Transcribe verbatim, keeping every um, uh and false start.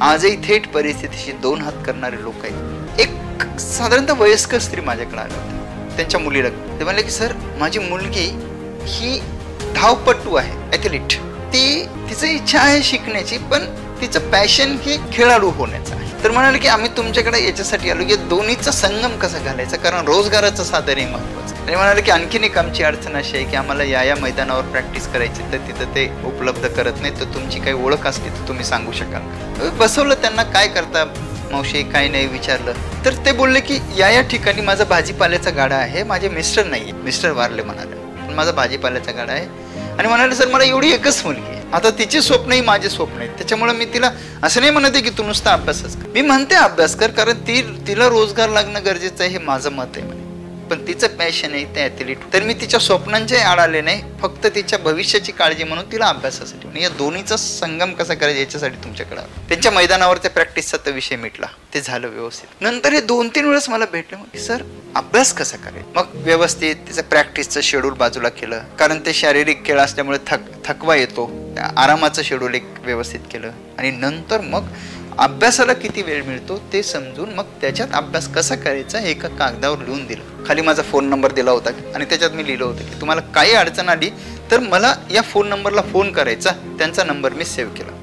आजही थेट परिस्थितीशी दोन हात करणारे लोक आहेत. एक साधारणतः वयस्कर स्त्री माझ्याकडे आली होती, त्यांच्या मुलीला. ते म्हणले की सर, माझी मुलगी ही धावपटू आहे, ॲथलीट. ती तिची इच्छा आहे शिकण्याची, पण तिचं पॅशन हे खेळाडू होण्याचं आहे. तर म्हणाले की आम्ही तुमच्याकडे याच्यासाठी आलो की दोन्हीचा संगम कसा घालायचा, कारण रोजगाराचं साधनही महत्वाचं. आणि म्हणाले की आणखीन एक आमची अडचण अशी आहे की आम्हाला या या मैदानावर प्रॅक्टिस करायची, तर तिथं ते उपलब्ध करत नाही. तर तुमची काही ओळख असली तर तुम्ही सांगू शकाल. बसवलं त्यांना, काय करता मावशी, काय नाही विचारलं. तर ते बोलले की या या ठिकाणी माझा भाजीपाल्याचा गाडा आहे, माझे मिस्टर नाही, मिस्टर वारले म्हणाले, पण माझा भाजीपाल्याचा गाडा आहे. आणि म्हणाले सर, मला एवढी एकच मुलगी आहे, आता तिचे स्वप्नही माझे स्वप्न आहेत, त्याच्यामुळे मी तिला असं नाही म्हणते की तू नुसता अभ्यासच कर. मी म्हणते अभ्यास कर, कारण ती तिला रोजगार लागणं गरजेचं आहे, हे माझं मत आहे म्हणे. पण तिचं पॅशन आहे ते ॲथलीट. तर मी तिच्या स्वप्नांचे आड आले नाही, फक्त तिच्या भविष्याची काळजी म्हणून तिला अभ्यासासाठी. आणि या दोन्हीचा संगम कसा करायचा याच्यासाठी तुमच्याकडे आलो. त्यांच्या मैदानावर त्या प्रॅक्टिसचा तर विषय मिटला, ते झालं व्यवस्थित. नंतर हे दोन तीन वेळेस मला भेटले, मग सर अभ्यास कसा करायचा. मग व्यवस्थित तिचं प्रॅक्टिसचं शेड्यूल बाजूला केलं, कारण ते शारीरिक खेळ असल्यामुळे थक थकवा येतो. आरामाचं शेड्यूल एक व्यवस्थित केलं. आणि नंतर मग अभ्यासाला किती वेळ मिळतो ते समजून मग त्याच्यात अभ्यास कसा करायचा हे एका कागदावर लिहून दिलं. खाली माझा फोन नंबर दिला होता आणि त्याच्यात मी लिहिलं होतं की तुम्हाला काही अडचण आली तर मला या फोन नंबरला फोन करायचा. त्यांचा नंबर मी सेव्ह केला.